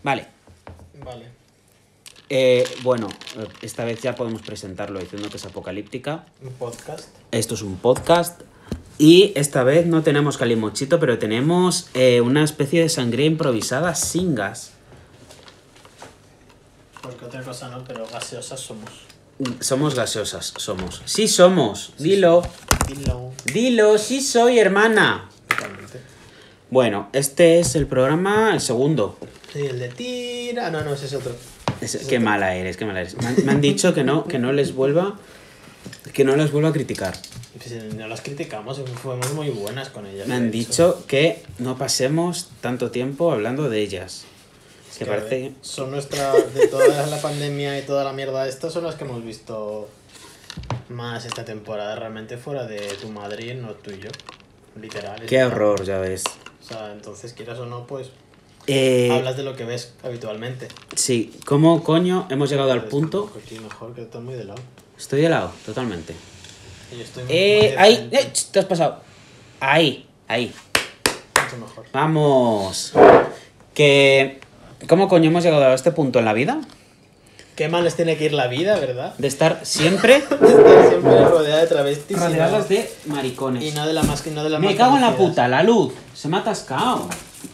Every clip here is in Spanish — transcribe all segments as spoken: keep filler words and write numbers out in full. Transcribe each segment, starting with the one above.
Vale. Vale. Eh, bueno, esta vez ya podemos presentarlo diciendo que es apocalíptica. Un podcast. Esto es un podcast. Y esta vez no tenemos calimochito, pero tenemos eh, una especie de sangría improvisada sin gas. Porque otra cosa no, pero gaseosas somos. Somos gaseosas, somos. Sí somos, dilo. Dilo. Dilo, sí soy, hermana. Totalmente. Bueno, este es el programa, el segundo. Sí, el de tira. No, no, ese es otro. Es- Ese qué es otro. mala eres, qué mala eres. Me han, me han dicho que no, que no les vuelva, que no les vuelva a criticar. Pues no las criticamos, fuimos muy buenas con ellas. Me de han hecho. dicho que no pasemos tanto tiempo hablando de ellas. Es Que que, parece... son nuestras, de toda la pandemia y toda la mierda esta, son las que hemos visto más esta temporada, realmente fuera de tu madre y no tuyo. Literal. es Qué verdad. horror, ya ves. O sea, entonces quieras o no, pues Eh, hablas de lo que ves habitualmente. sí, ¿cómo coño hemos llegado al Pero punto? estoy Aquí mejor, que estás muy de lado. Estoy de lado, totalmente. Y yo estoy muy, muy Eh, de ahí, frente, eh, ch, te has pasado. Ahí, ahí. mucho mejor. Vamos. Que... ¿Cómo coño hemos llegado a este punto en la vida? Qué mal les tiene que ir la vida, ¿verdad? De estar siempre Estar siempre rodeada de travestis y no, rodeadas de y maricones. no de la más que no de la Me más cago en la conocidas. puta, la luz. Se me ha atascado.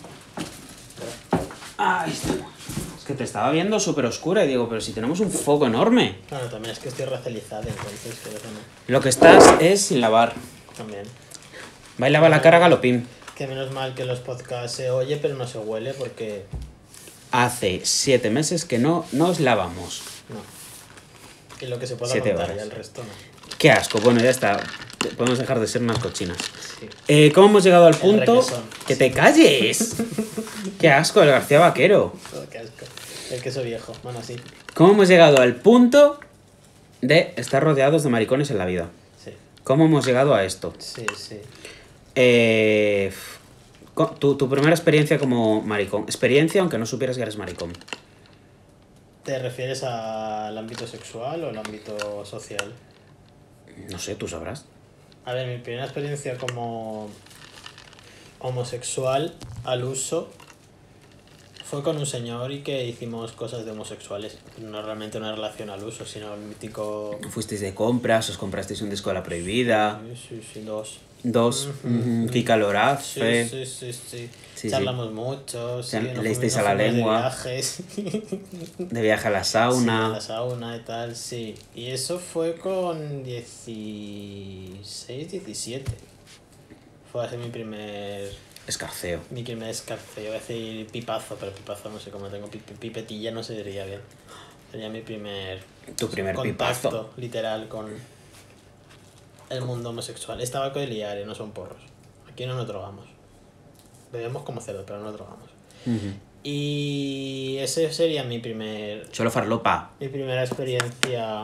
Ahí estamos. Es que te estaba viendo súper oscura y digo, pero si tenemos un foco enorme. Bueno, también es que estoy racializada, entonces que eso no. Lo que estás es sin lavar. También. Bailaba la cara galopín. Que menos mal que los podcasts se oye, pero no se huele porque Hace siete meses que no nos lavamos. no. Y lo que se pueda Siete contar, horas. ya el resto no. Qué asco. Bueno, ya está. Podemos dejar de ser unas cochinas. Sí. Eh, ¿Cómo hemos llegado al punto? requesón. ¡Que te calles! ¡Qué asco, el García Vaquero! Oh, qué asco. El queso viejo, bueno, sí. ¿Cómo hemos llegado al punto de estar rodeados de maricones en la vida? Sí, ¿Cómo hemos llegado a esto? sí, sí. Eh, co- tu, tu primera experiencia como maricón. Experiencia aunque no supieras que eres maricón. ¿Te refieres al ámbito sexual o al ámbito social? No sé, tú sabrás. A ver, mi primera experiencia como homosexual al uso fue con un señor y que hicimos cosas de homosexuales. No realmente una relación al uso, sino el mítico... Fuisteis de compras, os comprasteis un disco de La Prohibida. Sí, sí, sí, dos. Dos, Ujú. ujú, Kika Sí, Lorafe. sí, sí, sí. Sí, Charlamos mucho, sí, Ya nos leísteis fuimos- a la nos fuimos lengua. De viajes. De viaje a la Sí, a sauna. la sauna y tal, sí. Y eso fue con dieciséis, diecisiete. Fue así mi primer... Escarceo. Mi primer escarceo. Iba a decir pipazo, pero pipazo no sé cómo tengo. Pi- Pipetilla no se diría bien. Sería mi primer... Tu primer contacto, pipazo. literal, con el mundo homosexual. Estaba con el Iare, no son porros. Aquí no nos drogamos. Bebemos como cerdo, pero no nos drogamos. Ujú. Y ese sería mi primer... Solo farlopa. Mi primera experiencia...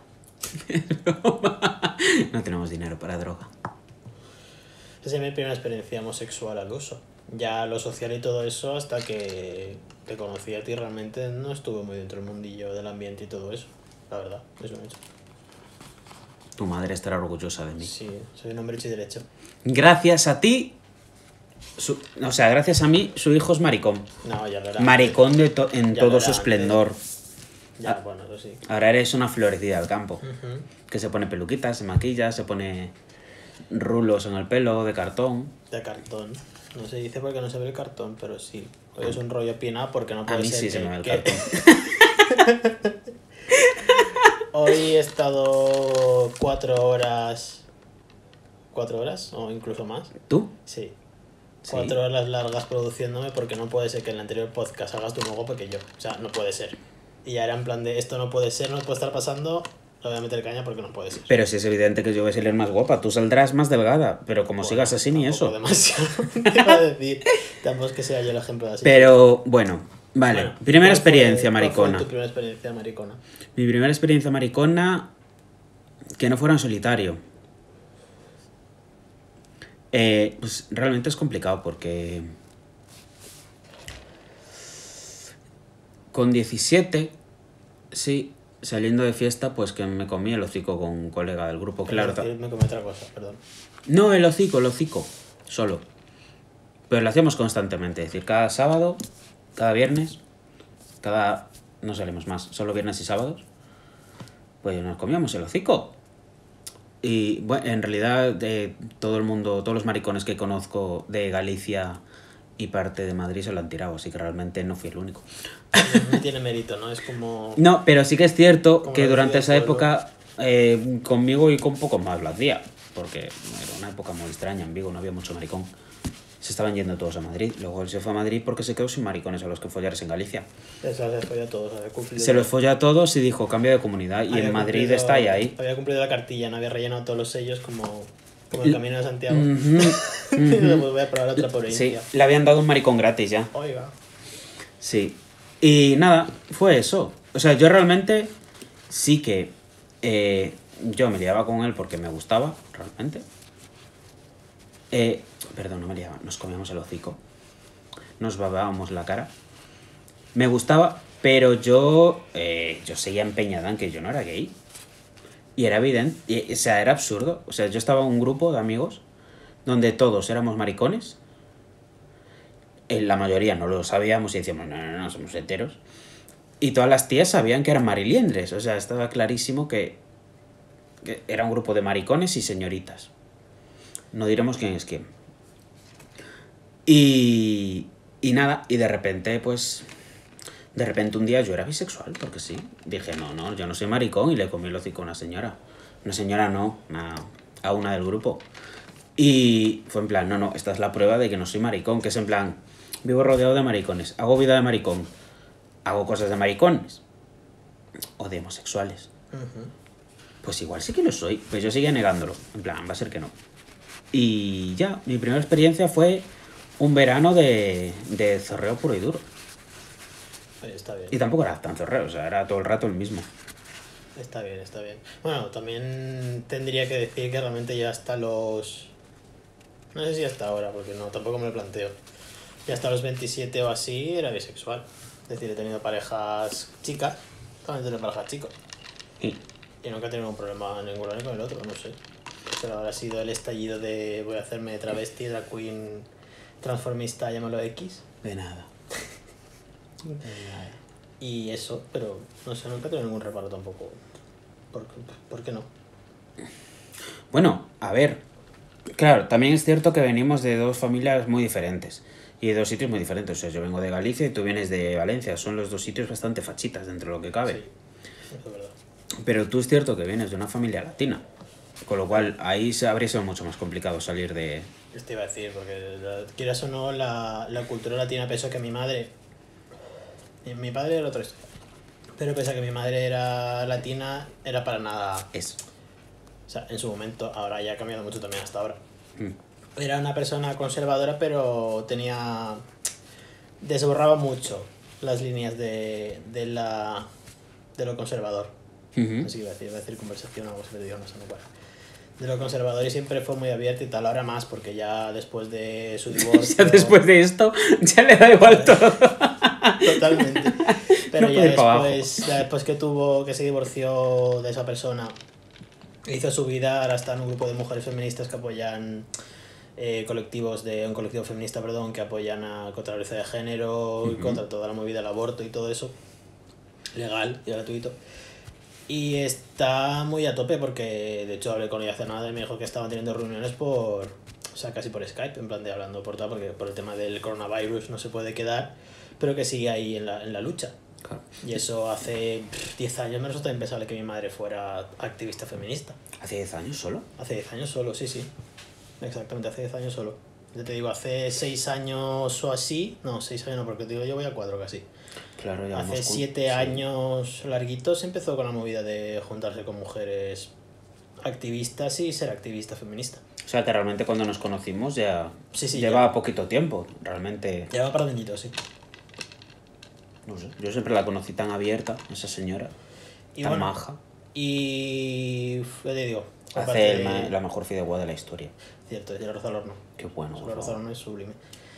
No tenemos dinero para droga. Esa es mi primera experiencia homosexual al uso. Ya lo social y todo eso, hasta que te conocí a ti, realmente no estuve muy dentro del mundillo del ambiente y todo eso. La verdad, es un hecho. Tu madre estará orgullosa de mí. Sí, soy un hombre hecho y derecho. Gracias a ti. su- o sea, gracias a mí, su hijo es maricón. No, ya lo era. Maricón de to- en Ya todo lo su era esplendor. Ya, bueno, eso sí. Ahora eres una florecida del campo. Ujú. Que se pone peluquitas, se maquilla, se pone rulos en el pelo de cartón. De cartón. No se dice porque no se ve el cartón, pero sí. Hoy es un rollo pinado porque no puede A mí ser sí que, se me ve el que- cartón. Hoy he estado cuatro horas... ¿Cuatro horas? O incluso más. ¿Tú? Sí. Sí. Cuatro horas largas produciéndome porque no puede ser que en el anterior podcast hagas tú más guapo que yo. O sea, no puede ser. Y ya era en plan de esto no puede ser, no puede estar pasando, lo voy a meter caña porque no puede ser. Pero si es evidente que yo voy a salir más guapa, tú saldrás más delgada. Pero como Bueno, sigas así, ni tampoco eso. Demasiado. Te iba a decir. Tampoco es que sea yo el ejemplo de así. Pero bueno, vale. Bueno, primera ¿cuál fue- experiencia cuál fue maricona. tu primera experiencia maricona? Mi primera experiencia maricona, que no fuera en solitario. Eh, pues realmente es complicado porque con diecisiete, sí, saliendo de fiesta, pues que me comí el hocico con un colega del grupo, claro. Quiero decir, me comí otra cosa, perdón. No, el hocico, el hocico, solo. Pero lo hacíamos constantemente, es decir, cada sábado, cada viernes, cada... no salimos más, solo viernes y sábados, pues nos comíamos el hocico. Y bueno, en realidad de todo el mundo, todos los maricones que conozco de Galicia y parte de Madrid se lo han tirado, así que realmente no fui el único. No tiene mérito, ¿no? Es como... No, pero sí que es cierto Como que la durante vida esa del pueblo. época eh, conmigo y con pocos más lo hacía, porque era una época muy extraña en Vigo, no había mucho maricón. Se estaban yendo todos a Madrid. Luego él se fue a Madrid porque se quedó sin maricones a los que follarse en Galicia. Eso se folló a todos, había cumplido... Se los folló a todos y dijo cambio de comunidad. Y había en Madrid cumplido- está ahí, ahí. Había cumplido la cartilla, no había rellenado todos los sellos como, como el Camino de Santiago. Ujú, Pues ujú. voy a probar otra Sí, provincia. le habían dado un maricón gratis ya. Oiga. Sí. Y nada, fue eso. O sea, yo realmente sí que eh, yo me liaba con él porque me gustaba, realmente. Eh, perdón, no me liaba, nos comíamos el hocico. Nos babábamos la cara. Me gustaba, pero yo, eh, yo seguía empeñada en que yo no era gay. Y era evidente, y, o sea, era absurdo. O sea, yo estaba en un grupo de amigos donde todos éramos maricones. En la mayoría no lo sabíamos y decíamos, no, no, no, somos heteros. Y todas las tías sabían que eran mariliendres. O sea, estaba clarísimo que, que era un grupo de maricones y señoritas. No diremos quién es quién. Y, y nada, y de repente, pues... De repente un día yo era bisexual, porque sí. Dije, no, no, yo no soy maricón, y le comí el hocico a una señora. Una señora no, una, a una del grupo. Y fue en plan, no, no, esta es la prueba de que no soy maricón, que es en plan, vivo rodeado de maricones, hago vida de maricón, hago cosas de maricones o de homosexuales. Ujú. Pues igual sí que lo soy, pues yo seguía negándolo, en plan, va a ser que no. Y ya, mi primera experiencia fue un verano de, de zorreo puro y duro. Oye, está bien. Y tampoco era tan zorreo, o sea, era todo el rato el mismo. Está bien, está bien. Bueno, también tendría que decir que realmente ya hasta los... No sé si hasta ahora, porque no, tampoco me lo planteo. Ya hasta los veintisiete o así era bisexual. Es decir, he tenido parejas chicas, también he tenido parejas chicos. Y Y nunca he tenido un problema ninguno ni con el otro, no sé. Pero habrá sido el estallido de voy a hacerme travesti, drag queen, transformista, llámalo X. de nada. Y eso, pero no sé, nunca he tenido ningún reparo tampoco. ¿Por, ¿por qué no? Bueno, a ver, claro, también es cierto que venimos de dos familias muy diferentes y de dos sitios muy diferentes. O sea, yo vengo de Galicia y tú vienes de Valencia. Son los dos sitios bastante fachitas dentro de lo que cabe. Sí, eso es verdad. Pero tú es cierto que vienes de una familia latina, con lo cual ahí se habría sido mucho más complicado salir de... Esto iba a decir, porque la- quieras o no, la, la cultura latina, pese a que mi madre... Mi, mi padre era otro esto. Pero pese a que mi madre era latina, era para nada... Eso. O sea, en su momento, ahora ya ha cambiado mucho también hasta ahora. Mm. Era una persona conservadora, pero tenía... Desborraba mucho las líneas de, de, la, de lo conservador. Ujú. Así que iba a decir, iba a decir conversación o algo así, pero digo, no sé, no para. De lo conservador y siempre fue muy abierto y tal, ahora más, porque ya después de su divorcio... Ya después de esto, ya le da igual todo. Totalmente. Pero No ya puede ir para abajo. después, ya después que tuvo, que se divorció de esa persona, hizo su vida, ahora está en un grupo de mujeres feministas que apoyan eh, colectivos de, un colectivo feminista, perdón, que apoyan a, contra la violencia de género y Ujú. contra toda la movida del aborto y todo eso, legal y gratuito. Y está muy a tope porque, de hecho, hablé con ella hace nada y me dijo que estaban teniendo reuniones por, o sea, casi por Skype, en plan de hablando por tal, porque por el tema del coronavirus no se puede quedar, pero que sigue ahí en la, en la lucha. Claro. Y eso hace diez años me resulta impensable que mi madre fuera activista feminista. ¿Hace diez años solo? Hace diez años solo, sí, sí. Exactamente, hace diez años solo. Ya te digo, hace seis años o así, no, seis años no, porque te digo, yo voy a cuatro casi. Claro, ya Hace vamos con- siete sí. años larguitos empezó con la movida de juntarse con mujeres activistas y ser activista feminista. O sea, que realmente cuando nos conocimos ya Sí, sí, lleva ya. poquito tiempo. Realmente, Lleva para añitos, sí. no sé, yo siempre la conocí tan abierta, esa señora, Y tan bueno, maja. Y ya te digo, aparte Hace el de- ma- la mejor fideuá de la historia. Cierto, el arroz al horno. Qué bueno, El por arroz al favor. horno es sublime.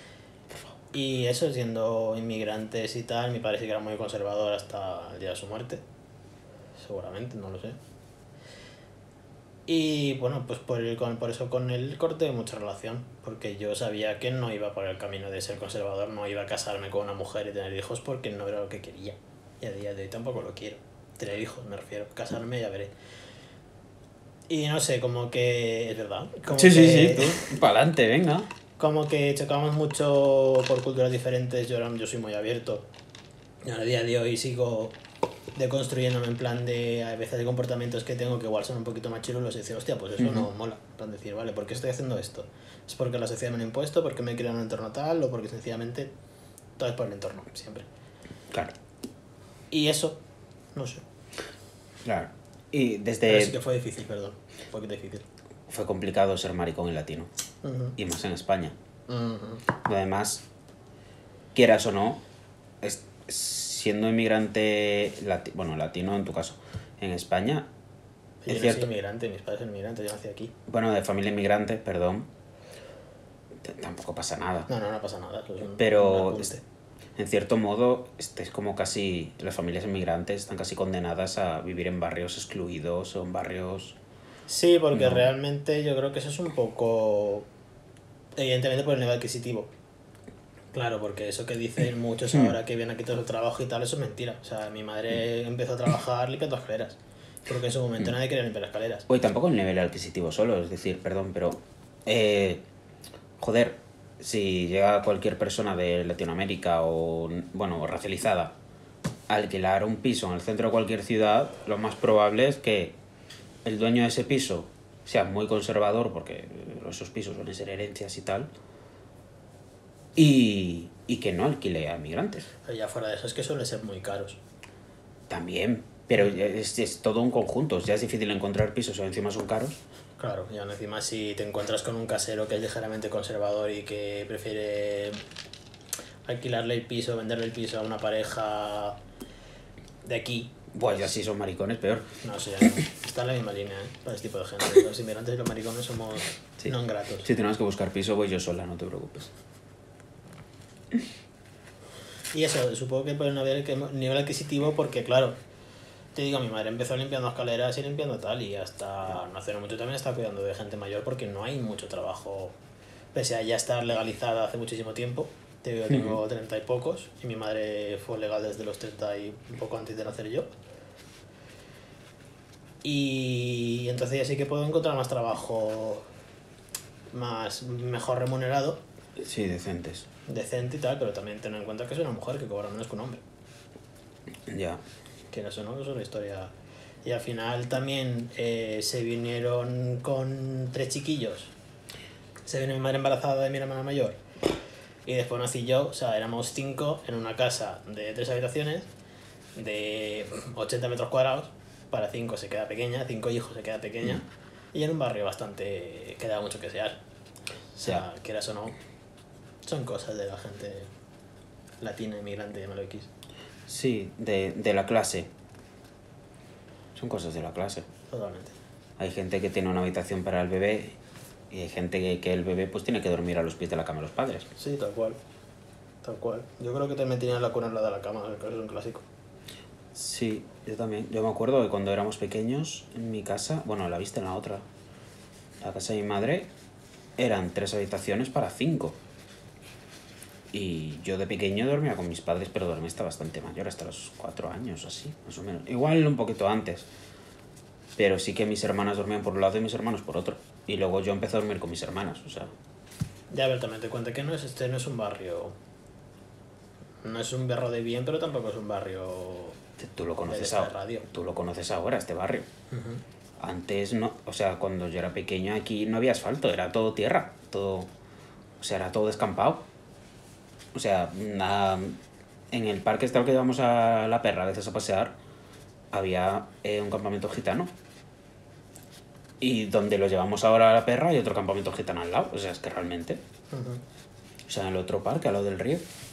Y eso, siendo inmigrantes y tal, mi padre sí que era muy conservador hasta el día de su muerte. Seguramente, no lo sé. Y bueno, pues por, el, con, por eso con él corté mucha relación, porque yo sabía que no iba por el camino de ser conservador, no iba a casarme con una mujer y tener hijos porque no era lo que quería. Y a día de hoy tampoco lo quiero. Tener hijos, me refiero. Casarme ya veré. Y no sé, como que... Es verdad. Como Sí, sí, que, sí, tú. Para adelante, venga. Como que chocamos mucho por culturas diferentes. Yo, era- yo soy muy abierto. Y a día de hoy sigo deconstruyéndome en plan de a veces de comportamientos que tengo que igual son un poquito más chirulos y decir, hostia, pues eso Ujú. no mola. En plan decir, vale, ¿por qué estoy haciendo esto? ¿Es porque la sociedad me lo ha impuesto? ¿Porque me he criado en un entorno tal? ¿O porque sencillamente todo es por el entorno, siempre? Claro, Y eso, no sé. claro. Y Pero sí desde... que fue difícil, perdón. Un poquito difícil. Fue complicado ser maricón y latino. Ujú. Y más en España. Ujú. Además, quieras o no, es- siendo inmigrante, lati- bueno, latino en tu caso, en España, Yo es no cierto, soy inmigrante, mis padres son inmigrantes, yo nací aquí. bueno, de familia inmigrante, perdón, t- tampoco pasa nada. No, no, no pasa nada. Eso es un, Pero un apunte. es- en cierto modo, este es como casi, las familias inmigrantes están casi condenadas a vivir en barrios excluidos o en barrios... Sí, porque No. realmente yo creo que eso es un poco... Evidentemente por el nivel adquisitivo. Claro, porque eso que dicen muchos ahora que vienen aquí todo el trabajo y tal, eso es mentira. O sea, mi madre empezó a trabajar limpiando escaleras. Porque en su momento nadie quería limpiar escaleras. Oye, tampoco el nivel adquisitivo solo, es decir, perdón, pero... eh, joder, si llega cualquier persona de Latinoamérica o, bueno, racializada a alquilar un piso en el centro de cualquier ciudad, lo más probable es que el dueño de ese piso sea muy conservador, porque esos pisos suelen ser herencias y tal, y, y que no alquile a migrantes. Pero ya fuera de eso es que suelen ser muy caros. También, pero es, es todo un conjunto, ya es difícil encontrar pisos o encima son caros. Claro, y aún encima si te encuentras con un casero que es ligeramente conservador y que prefiere alquilarle el piso, venderle el piso a una pareja de aquí. Pues ya si son maricones, peor. No sé, no. Está en la misma línea, ¿eh? Para este tipo de gente. Los inmigrantes y los maricones somos Sí. no gratos. Si tenemos que buscar piso, voy yo sola, no te preocupes. Y eso, supongo que por el nivel nivel adquisitivo, porque claro, te digo, mi madre empezó limpiando escaleras y limpiando tal, y hasta no hace no mucho también está cuidando de gente mayor porque no hay mucho trabajo, pese a ya estar legalizada hace muchísimo tiempo. Te digo, tengo treinta y pocos, y mi madre fue legal desde los treinta y un poco antes de nacer yo. Y entonces ya sí que puedo encontrar más trabajo más mejor remunerado, Sí, decentes. decente y tal, pero también tener en cuenta que soy una mujer que cobra menos que un hombre. Ya. Quieras o no, eso es una historia. Y al final también eh, se vinieron con tres chiquillos. Se vino mi madre embarazada de mi hermana mayor. Y después nací yo, o sea, éramos cinco en una casa de tres habitaciones, de ochenta metros cuadrados. Para cinco se queda pequeña, cinco hijos se queda pequeña. Y en un barrio bastante que da mucho que desear. O sea, quieras o no, son cosas de la gente latina, inmigrante, llámalo X. Sí, de, de la clase. Son cosas de la clase. Totalmente. Hay gente que tiene una habitación para el bebé y hay gente que, que el bebé pues tiene que dormir a los pies de la cama de los padres. Sí, tal cual. Tal cual. Yo creo que también tenía la cuna al lado de la cama, que es un clásico. Sí, yo también. Yo me acuerdo que cuando éramos pequeños, en mi casa, bueno, la viste en la otra, la casa de mi madre, eran tres habitaciones para cinco. Y yo de pequeño dormía con mis padres, pero dormía hasta bastante mayor, hasta los cuatro años, así, más o menos. Igual un poquito antes. Pero sí que mis hermanas dormían por un lado y mis hermanos por otro. Y luego yo empecé a dormir con mis hermanas, o sea... Ya, a ver, también te cuenta que no es, este no es un barrio... No es un barrio de bien, pero tampoco es un barrio... Tú lo conoces, de esta ahora, radio. tú lo conoces ahora, este barrio. Uh-huh. Antes no, o sea, cuando yo era pequeño aquí no había asfalto, era todo tierra, todo, o sea, era todo descampado. O sea, na- en el parque este al que íbamos a la perra a veces a pasear, había eh, un campamento gitano. Y donde lo llevamos ahora a la perra hay otro campamento gitano al lado, o sea, es que realmente, Uh-huh. o sea, en el otro parque, al lado del río,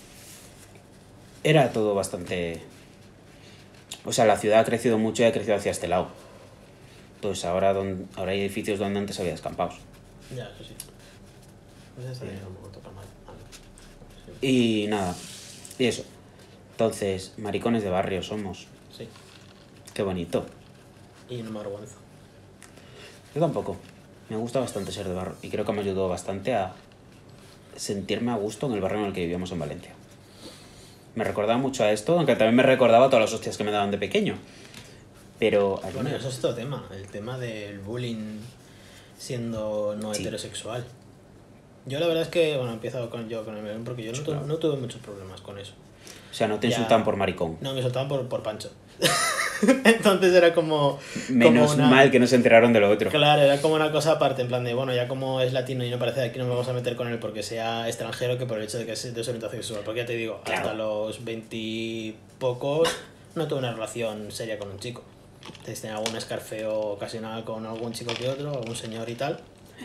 era todo bastante... O sea, la ciudad ha crecido mucho y ha crecido hacia este lado. Entonces ahora, don, ahora hay edificios donde antes había descampados. Ya, eso sí. Pues está bien, un poco toca mal. Ah, no. Sí. Y nada, y eso. Entonces, maricones de barrio somos. Sí. Qué bonito. Y no me avergüenzo. Yo tampoco. Me gusta bastante ser de barrio y creo que me ayudó bastante a sentirme a gusto en el barrio en el que vivíamos en Valencia. Me recordaba mucho a esto, aunque también me recordaba todas las hostias que me daban de pequeño. Pero... Bueno, eso es otro tema, el tema del bullying siendo no Sí. heterosexual. Yo la verdad es que, bueno, he empezado con, yo con el melón porque yo no, Sí, tu- claro. no tuve muchos problemas con eso. O sea, no te Ya- insultan por maricón. No, me soltaban por, por Pancho. Entonces era como... Menos como una- mal que no se enteraron de lo otro. Claro, era como una cosa aparte, en plan de, bueno, ya como es latino y no parece de aquí, no me vamos a meter con él porque sea extranjero que por el hecho de que sea de su orientación sexual. Porque ya te digo, Claro. hasta los veintipocos no tuve una relación seria con un chico. Entonces tenía algún escarfeo ocasional con algún chico que otro, algún señor y tal.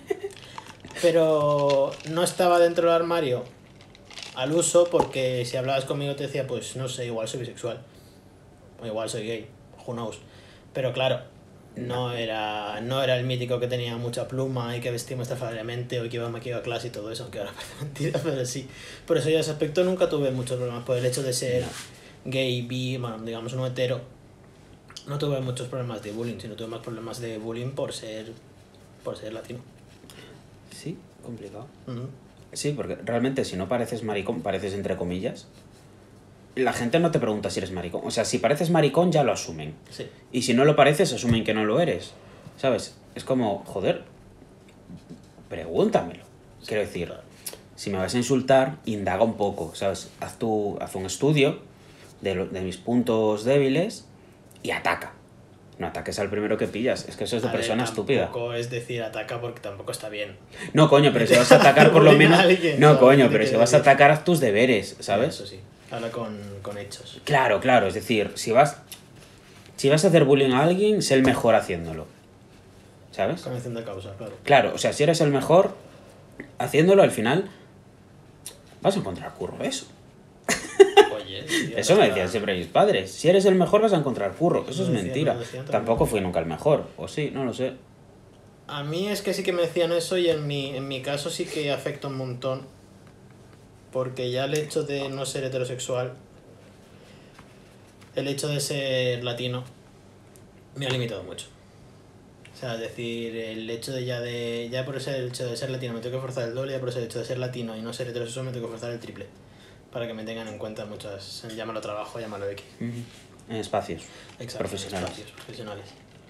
Pero no estaba dentro del armario al uso porque si hablabas conmigo te decía, pues no sé, igual soy bisexual. O igual soy gay, who knows. Pero claro, no era, no era el mítico que tenía mucha pluma y que vestía muy estrafalariamente o que iba maquillado a clase y todo eso, aunque ahora parece mentira, pero sí. Por eso yo en ese aspecto nunca tuve muchos problemas. Por el hecho de ser gay, bi, bueno, digamos no hetero, no tuve muchos problemas de bullying, sino tuve más problemas de bullying por ser, por ser latino. Sí, complicado. Ujú. Sí, porque realmente si no pareces maricón, pareces entre comillas. La gente no te pregunta si eres maricón. O sea, si pareces maricón ya lo asumen. Sí. Y si no lo pareces, asumen que no lo eres. ¿Sabes? Es como, joder, pregúntamelo. Quiero decir, Claro. si me vas a insultar, indaga un poco, ¿sabes? Haz, tu, haz un estudio de, lo- de mis puntos débiles y ataca. No ataques al primero que pillas. Es que eso es de A ver, persona estúpida. Tampoco es decir ataca porque tampoco está bien. No, coño, pero si vas a atacar por lo Bullying a menos... alguien, No, ¿sabes? coño, ¿Qué pero te si quiero vas a decir? atacar, haz tus deberes, ¿sabes? Eso sí. Habla con, con hechos. Claro, claro, es decir, si vas, si vas a hacer bullying a alguien, sé el mejor haciéndolo. ¿Sabes? Conocen de causa, claro. Claro, o sea, si eres el mejor haciéndolo, al final vas a encontrar curro, eso. Oye, tío, Eso me hasta- decían siempre mis padres. Si eres el mejor vas a encontrar curro. Eso Lo es decían, mentira. lo decían también. Tampoco fui nunca el mejor. O sí, no lo sé. A mí es que sí que me decían eso y en mi, en mi caso sí que afecta un montón. Porque ya el hecho de no ser heterosexual, el hecho de ser latino, me ha limitado mucho. O sea, es decir, el hecho de ya de. Ya por ese hecho de ser latino me tengo que forzar el doble, ya por ese hecho de ser latino y no ser heterosexual me tengo que forzar el triple. Para que me tengan en cuenta muchas. Llámalo trabajo, llámalo X. En espacios Exacto, profesionales. espacios profesionales.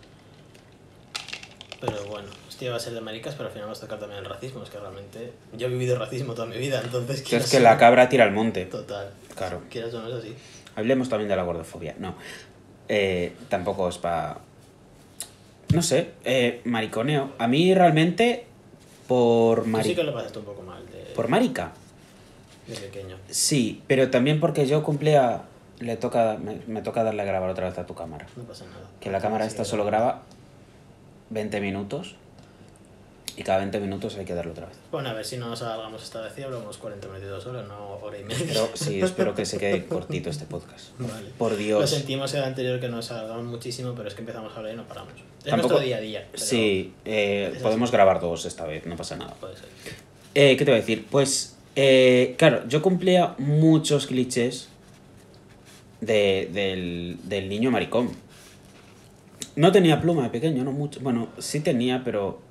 Pero bueno, hostia, va a ser de maricas, pero al final vas a tocar también el racismo. Es que realmente yo he vivido racismo toda mi vida, entonces... Es quieras que o la no- cabra tira al monte. Total. Claro. Quieras o no es así. Hablemos también de la gordofobia. No. Eh, tampoco es para... No sé. Eh, mariconeo. A mí realmente, por, Tú mari... sí que lo pasaste un poco mal de, por marica. de pequeño. Sí, pero también porque yo cumplía... Le toca, me, me toca darle a grabar otra vez a tu cámara. No pasa nada. Que la cámara esta solo graba veinte minutos. Y cada veinte minutos hay que darle otra vez. Bueno, a ver si no nos alargamos esta vez y hablamos cuarenta minutos, dos horas, no hora y media. Pero sí, espero que se quede cortito este podcast. Vale. Por Lo Dios. sentimos el anterior que nos alargamos muchísimo, pero es que empezamos a hablar y no paramos. Es Tampoco- nuestro día a día. pero Sí, eh, es podemos así. grabar dos esta vez, no pasa nada. Puede ser. Eh, ¿Qué te voy a decir? Pues, eh, claro, yo cumplía muchos clichés de, del, del niño maricón. No tenía pluma de pequeño, no mucho. Bueno, sí tenía, pero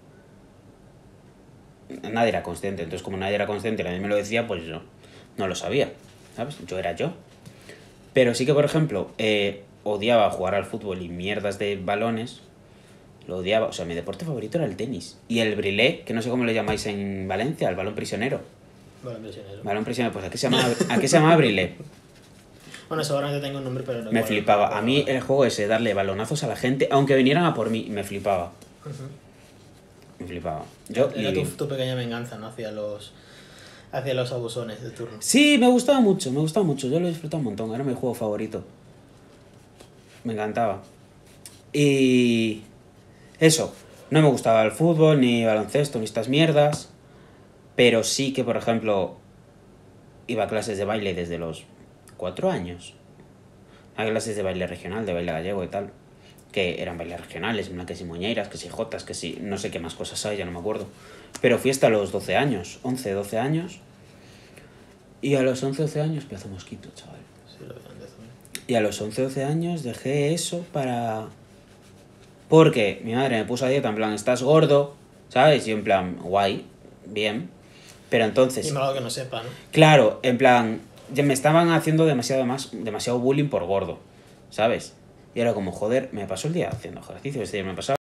nadie era consciente. Entonces, como nadie era consciente y nadie me lo decía, pues yo no lo sabía, ¿sabes? Yo era yo. Pero sí que, por ejemplo, eh, odiaba jugar al fútbol y mierdas de balones. Lo odiaba. O sea, mi deporte favorito era el tenis. Y el brilé, que no sé cómo le llamáis en Valencia, el balón prisionero. Bueno, prisionero. Balón prisionero, pues aquí se llama, aquí se llama brilé. Bueno, seguramente tengo un nombre, pero no Me igual- flipaba. A mí el juego ese, darle balonazos a la gente, aunque vinieran a por mí, me flipaba. Ujú. Me flipaba. Yo, Era y- tu, tu pequeña venganza, ¿no? Hacia los, hacia los abusones de turno. Sí, me gustaba mucho, me gustaba mucho. Yo lo disfrutaba un montón, era mi juego favorito. Me encantaba. Y eso, no me gustaba el fútbol, ni baloncesto, ni estas mierdas. Pero sí que, por ejemplo, iba a clases de baile desde los cuatro años. A clases de baile regional, de baile gallego y tal. Que eran bailes regionales, en plan que si moñeiras, que si jotas, que si no sé qué más cosas hay, ya no me acuerdo. Pero fui hasta los doce años, once, doce años. Y a los once, doce años, pedazo mosquito, chaval. Sí, lo vean de zona. Y a los once, doce años dejé eso para Porque mi madre me puso a dieta, en plan, estás gordo, ¿sabes? Y yo en plan, guay, bien. Pero entonces... Y malo que no sepa, ¿no? Claro, en plan, ya me estaban haciendo demasiado, más, demasiado bullying por gordo, ¿sabes? Y era como, joder, me pasó el día haciendo ejercicio, este día me pasaba...